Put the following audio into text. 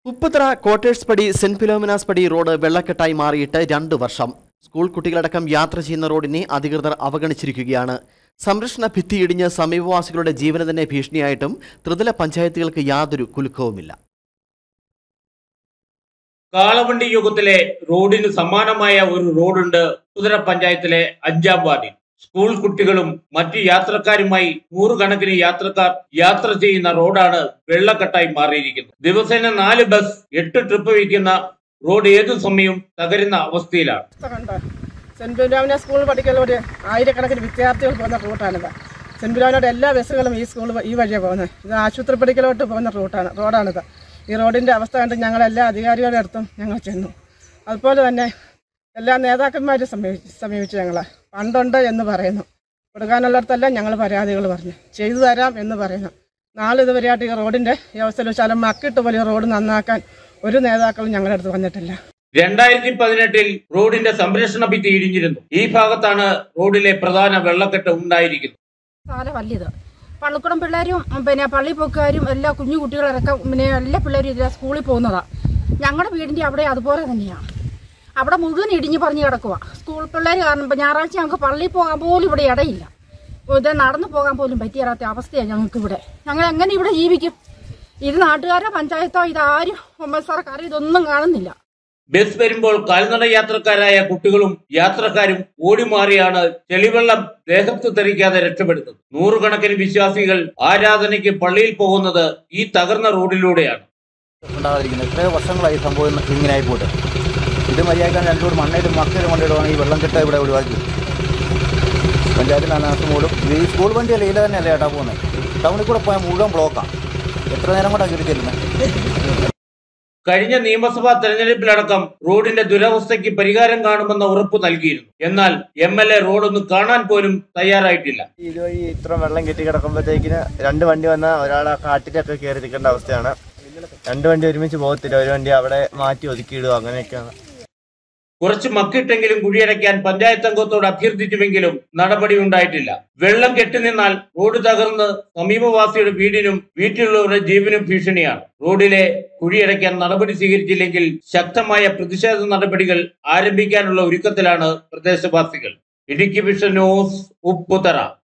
Upputhara quarters പടി സെന്റ് Philomena's പടി റോഡ് വെള്ളക്കെട്ടായി മാറിയിട്ട് 2 വർഷം. സ്കൂൾ കുട്ടികളടക്കം യാത്ര ചെയ്യുന്ന റോഡിനെ അധികൃതർ അവഗണിച്ചിരിക്കുകയാണ്. സംരക്ഷണ ഭിത്തി ഇടിഞ്ഞ് സമീപവാസികളുടെ ജീവന് തന്നെ ഭീഷണിയായിട്ടും ത്രിതല പഞ്ചായത്തുകൾക്ക് യാതൊരു കുലുക്കവുമില്ല. കാളവണ്ടി യുഗത്തിലെ റോഡിന് സമാനമായ ഒരു റോഡുണ്ട് ഉപ്പുതറ പഞ്ചായത്തിലെ 5-ാം വാർഡിൽ. സ്കൂൾ കുട്ടികളും മറ്റു യാത്രക്കാരുമായി നൂറുകണക്കിന് യാത്രക്കാർ യാത്ര ചെയ്യുന്ന റോഡാണ് വെള്ളക്കെട്ടായി മാറിയിരിക്കുന്നത്. ദിവസേന 4 ബസ് 8 ട്രിപ്പ് വയ്ക്കുന്ന റോഡ് ഏതു സമയവും തകരുന്ന അവസ്ഥയിലാണ്. സെന്റ് ഫിലോമിനാസ് സ്കൂൾ പഠിക്കുന്ന ആയിരക്കണക്കിന് വിദ്യാർത്ഥികൾ പോകുന്ന റൂട്ടാണിത്. സെന്റ് ഫിലോമിനോട് എല്ലാ ബസ്സുകളും ഈ വഴിയാണ് പോകുന്നത്. ഇത് ആശുപത്രി പഠിക്കലോട്ട് പോകുന്ന റോഡാണിത്. ഈ റോഡിന്റെ അവസ്ഥ കണ്ട് ഞങ്ങൾ എല്ലാ അധികാരികളുടെ അടുത്തും ഞങ്ങൾ ചെന്നു. അതുപോലെ തന്നെ എല്ലാ നേതാക്കന്മാരും സമീപിച്ചു. ഞങ്ങളെ ഫണ്ടുണ്ട് എന്ന് പറയുന്നു, കൊടുക്കാനുള്ളിടത്തെല്ലാം ഞങ്ങൾ പരാതികൾ പറഞ്ഞു, ചെയ്തു തരാം എന്ന് പറയുന്നു. നാളിതുവരെയായിട്ട് ഈ റോഡിന്റെ വ്യവസ്ഥയിൽ ശലം മക്കിട്ട് പോലെ റോഡ് നന്നാക്കാൻ ഒരു നേതാക്കളും ഞങ്ങളുടെ അടുത്ത് വന്നിട്ടില്ല. 2018-ൽ റോഡിന്റെ സംരക്ഷണ ഭിത്തി ഇടിഞ്ഞിരുന്നു. ഈ ഭാഗത്താണ് റോഡിലെ പ്രധാന വെള്ളക്കെട്ട് ഉണ്ടായിരിക്കുന്നത്. പള്ളിക്കുടം പിള്ളേരും പള്ളി പോക്കാരും എല്ലാ കുഞ്ഞു കുട്ടികളടക്കം എല്ലാ പിള്ളേരും ഇതിലെ സ്കൂളിൽ പോകുന്നതാണ്. ഞങ്ങളുടെ വീടിന്റെ അവിടെ അതുപോലെ തന്നെയാണ്. അവിടെ മുഴുവൻ ഇടിഞ്ഞു പറഞ്ഞു കിടക്കുക. സ്കൂൾ പിള്ളേർ കാരണം ഞായറാഴ്ച ഞങ്ങൾക്ക് പള്ളിയിൽ പോകാൻ പോലും ഇവിടെ ഇടയില്ല. ഇത് നടന്നു പോകാൻ പോലും പറ്റിയാത്ത അവസ്ഥയാണ് ഞങ്ങൾക്ക് ഇവിടെ. ഞങ്ങൾ എങ്ങനെ ഇവിടെ ജീവിക്കും? ഇത് നാട്ടുകാരോ പഞ്ചായത്തോ ഇതാരും സർക്കാർ ഇതൊന്നും കാണുന്നില്ല. ബസ് വരുമ്പോൾ കാൽനട യാത്രക്കാരായ കുട്ടികളും യാത്രക്കാരും ഓടിമാറിയാണ് ചെളിവെള്ളം ദേഹത്ത് തെറിക്കാതെ രക്ഷപ്പെടുന്നത്. നൂറുകണക്കിന് വിശ്വാസികൾ ആരാധനയ്ക്ക് പള്ളിയിൽ പോകുന്നത് ഈ തകർന്ന റോഡിലൂടെയാണ്. എത്രയോ വർഷങ്ങളായി സംഭവം ഇങ്ങനെയായി പോയിട്ട് ഇത് മര്യാദക്കാൻ രണ്ടൂർ മണ്ണയിലും മക്കയിലും കൊണ്ടിടുവാണ് ഈ വെള്ളം കെട്ട ഇവിടെ ഒഴിവാക്കി. പഞ്ചായത്തിലാണ് പോലും ഈ സ്കൂൾ വണ്ടിയല്ല ഇതിൽ തന്നെയല്ല ചേട്ടാ പോകുന്നത്. ടൗണിൽ കൂടെ പോയാൽ മുഴുവൻ ബ്ലോക്കാണ്. എത്ര നേരം കൊണ്ടാണ് കയറി ചെല്ലുന്നത്. കഴിഞ്ഞ നിയമസഭാ തെരഞ്ഞെടുപ്പിലടക്കം റോഡിന്റെ ദുരവസ്ഥയ്ക്ക് പരിഹാരം കാണുമെന്ന ഉറപ്പ് നൽകിയിരുന്നു. എന്നാൽ MLA റോഡൊന്നും കാണാൻ പോലും തയ്യാറായിട്ടില്ല. ഇതുവഴി ഇത്ര വെള്ളം കെട്ടി കിടക്കുമ്പോഴത്തേക്കിന് 2 വണ്ടി വന്നാൽ ഒരാളെ കാട്ടിലൊക്കെ കയറി നിൽക്കേണ്ട അവസ്ഥയാണ്. 2 വണ്ടി ഒരുമിച്ച് പോകത്തില്ല. ഒരു വണ്ടി അവിടെ മാറ്റി ഒതുക്കിയിടുക, അങ്ങനെയൊക്കെയാണ്. കുറച്ച് മക്കിട്ടെങ്കിലും കുഴിയടയ്ക്കാൻ പഞ്ചായത്ത് അംഗത്തോട് അഭ്യർത്ഥിച്ചുവെങ്കിലും നടപടി ഉണ്ടായിട്ടില്ല. വെള്ളം കെട്ടിനിന്നാൽ റോഡ് തകർന്ന് സമീപവാസിയുടെ വീടിനും വീട്ടിലുള്ളവരുടെ ജീവനും ഭീഷണിയാണ്. റോഡിലെ കുഴിയടയ്ക്കാൻ നടപടി സ്വീകരിച്ചില്ലെങ്കിൽ ശക്തമായ പ്രതിഷേധ നടപടികൾ ആരംഭിക്കാനുള്ള ഒരുക്കത്തിലാണ് പ്രദേശവാസികൾ. Idukki vision news, Upputhara.